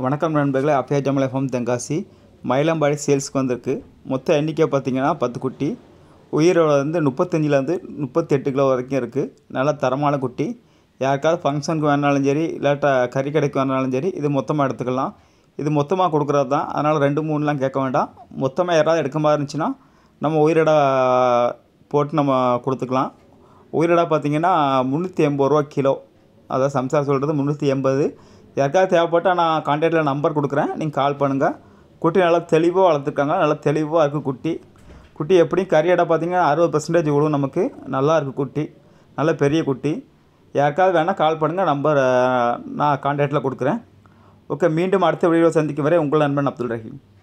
வணக்கம் நண்பர்களே, அஃபியா ஜமல் எஃப்எம் தென்காசி மயிலம்பாடி சேல்ஸ்க்கு வந்திருக்கு. மொத்த எண்ணிக்கை பார்த்தீங்கன்னா 10 குட்டி. உயிரோட வந்து 35லேருந்து 38 கிலோ வரைக்கும் இருக்குது. நல்ல தரமான குட்டி. யாருக்காவது ஃபங்க்ஷனுக்கு வேணாலும் சரி, இல்லாட்டா கறி கடைக்கு வேணாலும் சரி, இது மொத்தமாக எடுத்துக்கலாம். இது மொத்தமாக கொடுக்குறது தான். அதனால் 2, 3லாம் கேட்க வேண்டாம். மொத்தமாக யாராவது எடுக்க மாதிரி இருந்துச்சுன்னா நம்ம உயிரிடா போட்டு நம்ம கொடுத்துக்கலாம். உயிரிடா பார்த்தீங்கன்னா 380 ரூபா கிலோ. அதான் சம்சார் சொல்கிறது 380. யாருக்காவது தேவைப்பட்டால் நான் கான்டாக்டில் நம்பர் கொடுக்குறேன், நீங்கள் கால் பண்ணுங்கள். குட்டி நல்லா தெளிவாக வளர்த்துருக்காங்க. நல்லா தெளிவாக இருக்குது குட்டி. குட்டி எப்படியும் கறி எடை பார்த்திங்கன்னா 60% விழுவும். நமக்கு நல்லா இருக்குது குட்டி, நல்ல பெரிய குட்டி. யாருக்காவது வேணால் கால் பண்ணுங்கள், நம்பர் நான் கான்டாக்டில் கொடுக்குறேன். ஓகே, மீண்டும் அடுத்த வீடியோ சந்திக்கும் வரை உங்கள் நண்பன் அப்துல் ரஹீம்.